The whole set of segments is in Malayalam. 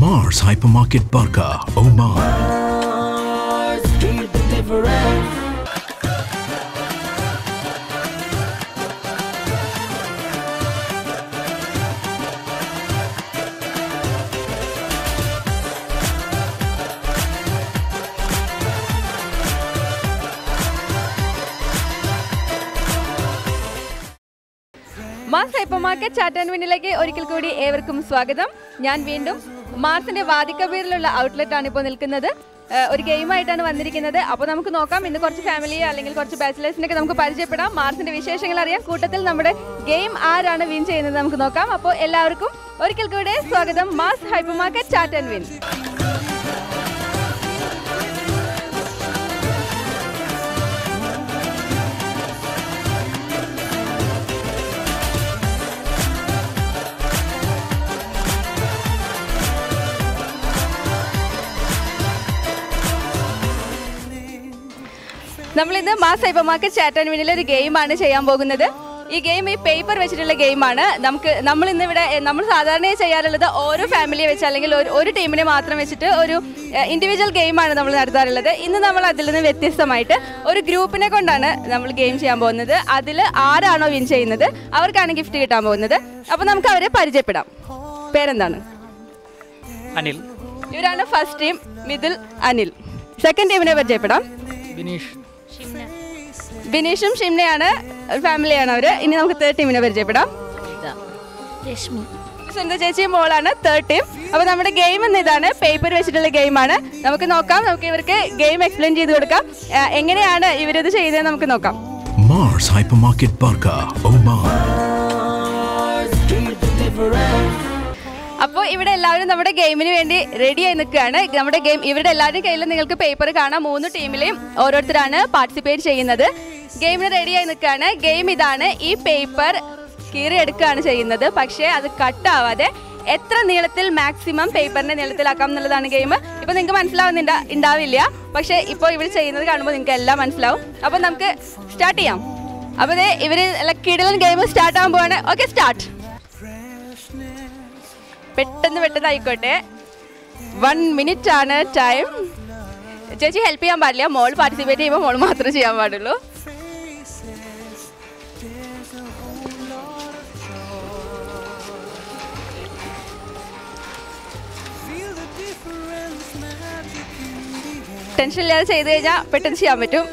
Mars Hypermarket Barka, Oman. Mars Hypermarket Chat and Win-ലേക്ക് ഒരിക്കൽ കൂടി ഏവർക്കും സ്വാഗതം. ഞാൻ വീണ്ടും മാർസിന്റെ വാദിക്കബീറിലുള്ള ഔട്ട്ലെറ്റാണ് ഇപ്പോൾ നിൽക്കുന്നത്. ഒരു ഗെയിമായിട്ടാണ് വന്നിരിക്കുന്നത്. അപ്പോൾ നമുക്ക് നോക്കാം ഇന്ന് കുറച്ച് ഫാമിലിയെ അല്ലെങ്കിൽ കുറച്ച് ബാച്ചിലേഴ്സിനൊക്കെ നമുക്ക് പരിചയപ്പെടാം. മാർസിന്റെ വിശേഷങ്ങൾ അറിയാം. കൂട്ടത്തിൽ നമ്മുടെ ഗെയിം ആരാണ് വിൻ ചെയ്യുന്നത് നമുക്ക് നോക്കാം. അപ്പോൾ എല്ലാവർക്കും ഒരിക്കൽ കൂടി സ്വാഗതം Mars hypermarket chat and win. നമ്മളിന്ന് മാസ് ഹൈപ്പർമാർക്കറ്റ് ചാറ്റ് ആൻഡ് വിനിൽ ഒരു ഗെയിമാണ് ചെയ്യാൻ പോകുന്നത്. ഈ ഗെയിം ഈ പേപ്പർ വെച്ചിട്ടുള്ള ഗെയിമാണ്. നമ്മൾ സാധാരണയായി ചെയ്യാറുള്ളത് ഓരോ ഫാമിലിയെ വെച്ച് അല്ലെങ്കിൽ ഒരു ടീമിനെ മാത്രം വെച്ചിട്ട് ഒരു ഇൻഡിവിജ്വൽ ഗെയിമാണ് നമ്മൾ നടത്താറുള്ളത്. ഇന്ന് നമ്മൾ അതിൽ നിന്ന് വ്യത്യസ്തമായിട്ട് ഒരു ഗ്രൂപ്പിനെ കൊണ്ടാണ് നമ്മൾ ഗെയിം ചെയ്യാൻ പോകുന്നത്. അതിൽ ആരാണോ വിൻ ചെയ്യുന്നത് അവർക്കാണ് ഗിഫ്റ്റ് കിട്ടാൻ പോകുന്നത്. അപ്പോൾ നമുക്ക് അവരെ പരിചയപ്പെടാം. പേരെന്താണ്? അനിൽ. ഇവരാണ് first team, Mithul, Anil. Second ടീമിനെ പരിചയപ്പെടാം. ബിനീഷും ഷിംനയാണ് ഫാമിലിയാണ് അവര്. ഇനി നമുക്ക് തേർഡ് ടീമിനെ പരിചയപ്പെടാം. സുന്ദർ ചേച്ചി മോളാണ് തേർഡ് ടീം. അപ്പൊ നമ്മുടെ ഗെയിം എന്ന ഇതാണ്, പേപ്പർ വെച്ചിട്ടുള്ള ഗെയിമാണ്. നമുക്ക് നോക്കാം, നമുക്ക് ഇവർക്ക് ഗെയിം എക്സ്പ്ലെയിൻ ചെയ്ത് കൊടുക്കാം. എങ്ങനെയാണ് ഇവരിത് ചെയ്തത് നമുക്ക് നോക്കാം. Mars Hypermarket Barka, Oman. അപ്പോൾ ഇവിടെ എല്ലാവരും നമ്മുടെ ഗെയിമിന് വേണ്ടി റെഡിയായി നിൽക്കുകയാണ്. നമ്മുടെ ഗെയിം ഇവരുടെ എല്ലാവരുടെയും കയ്യിൽ നിങ്ങൾക്ക് പേപ്പർ കാണാം. 3 ടീമിലെയും ഓരോരുത്തരാണ് പാർട്ടിസിപ്പേറ്റ് ചെയ്യുന്നത്. ഗെയിമിന് റെഡിയായി നിൽക്കുകയാണ്. ഗെയിം ഇതാണ്, ഈ പേപ്പർ കീറിയെടുക്കുകയാണ് ചെയ്യുന്നത്. പക്ഷേ അത് കട്ടാവാതെ എത്ര നീളത്തിൽ മാക്സിമം പേപ്പറിന്റെ നീളത്തിലാക്കാം എന്നുള്ളതാണ് ഗെയിം. ഇപ്പോൾ നിങ്ങൾക്ക് മനസ്സിലാവുന്നുണ്ടാവില്ല, പക്ഷേ ഇപ്പോൾ ഇവർ ചെയ്യുന്നത് കാണുമ്പോൾ നിങ്ങൾക്ക് എല്ലാം മനസ്സിലാവും. അപ്പോൾ നമുക്ക് സ്റ്റാർട്ട് ചെയ്യാം. അപ്പോൾ ഇവർ കിടിലൻ ഗെയിം സ്റ്റാർട്ട് ആകാൻ പോവാണ്. Okay, start. പെട്ടെന്ന് ആയിക്കോട്ടെ. 1 മിനിറ്റ് ആണ് ടൈം. ചേച്ചി ഹെൽപ്പ് ചെയ്യാൻ പാടില്ല. മോൾ പാർട്ടിസിപ്പേറ്റ് ചെയ്യുമ്പോൾ മോൾ മാത്രമേ ചെയ്യാൻ പാടുള്ളൂ. ടെൻഷൻ ഇല്ലാതെ ചെയ്ത് കഴിഞ്ഞാൽ പെട്ടെന്ന് ചെയ്യാൻ പറ്റും.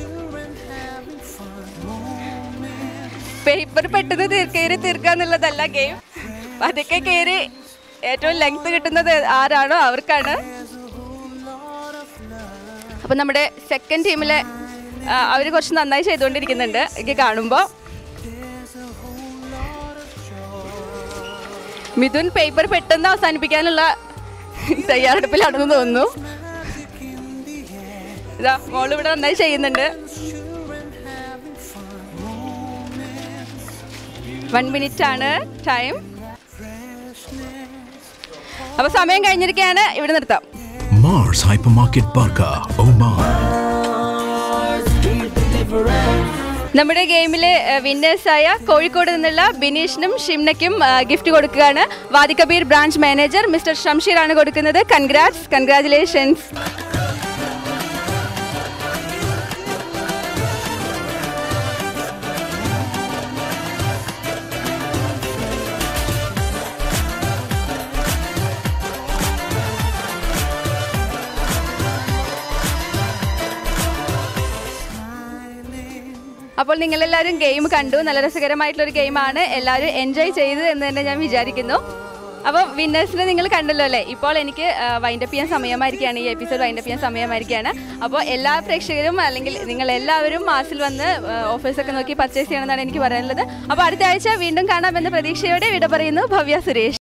പേപ്പർ പെട്ടെന്ന് തീർക്കാന്നുള്ളതല്ല ഗെയിം. അതൊക്കെ കയറി ഏറ്റവും ലെങ്ത് കിട്ടുന്നത് ആരാണോ അവർക്കാണ്. അപ്പം നമ്മുടെ സെക്കൻഡ് ടീമിലെ അവർ കുറച്ച് നന്നായി ചെയ്തുകൊണ്ടിരിക്കുന്നുണ്ട് എനിക്ക് കാണുമ്പോൾ. മിഥുൻ പേപ്പർ പെട്ടെന്ന് അവസാനിപ്പിക്കാനുള്ള തയ്യാറെടുപ്പിലാണെന്ന് തോന്നുന്നു. ഇതാ മോളിവിടെ നന്നായി ചെയ്യുന്നുണ്ട്. 1 മിനിറ്റ് ആണ് ടൈം. അപ്പൊ സമയം കഴിഞ്ഞിരിക്കുകയാണ്. ഇവിടെ നിർത്താം. Mars Hypermarket Barka, Oman. നമ്മുടെ ഗെയിമിലെ വിന്നേഴ്സായ കോഴിക്കോട് നിന്നുള്ള ബിനീഷിനും ഷിംനയ്ക്കും ഗിഫ്റ്റ് കൊടുക്കുകയാണ്. വാദിക്കബീർ ബ്രാഞ്ച് മാനേജർ മിസ്റ്റർ ഷംഷീർ ആണ് കൊടുക്കുന്നത്. കൺഗ്രാറ്റുലേഷൻസ്. അപ്പോൾ നിങ്ങളെല്ലാവരും ഗെയിം കണ്ടു. നല്ല രസകരമായിട്ടുള്ളൊരു ഗെയിമാണ്. എല്ലാവരും എൻജോയ് ചെയ്തു എന്ന് തന്നെ ഞാൻ വിചാരിക്കുന്നു. അപ്പോൾ വിന്നേഴ്സിനെ നിങ്ങൾ കണ്ടല്ലോ അല്ലേ? ഇപ്പോൾ എനിക്ക് വൈൻഡപ്പ് ചെയ്യാൻ സമയമായിരിക്കുകയാണ്. ഈ എപ്പിസോഡ് വൈൻഡപ്പ് ചെയ്യാൻ സമയമായിരിക്കുകയാണ്. അപ്പോൾ എല്ലാ പ്രേക്ഷകരും അല്ലെങ്കിൽ നിങ്ങളെല്ലാവരും മാസിൽ വന്ന് ഓഫേഴ്സൊക്കെ നോക്കി പർച്ചേസ് ചെയ്യണമെന്നാണ് എനിക്ക് പറയാനുള്ളത്. അപ്പോൾ അടുത്ത ആഴ്ച വീണ്ടും കാണാമെന്ന പ്രതീക്ഷയോടെ വിട പറയുന്നു. ഭവ്യ സുരേഷ്.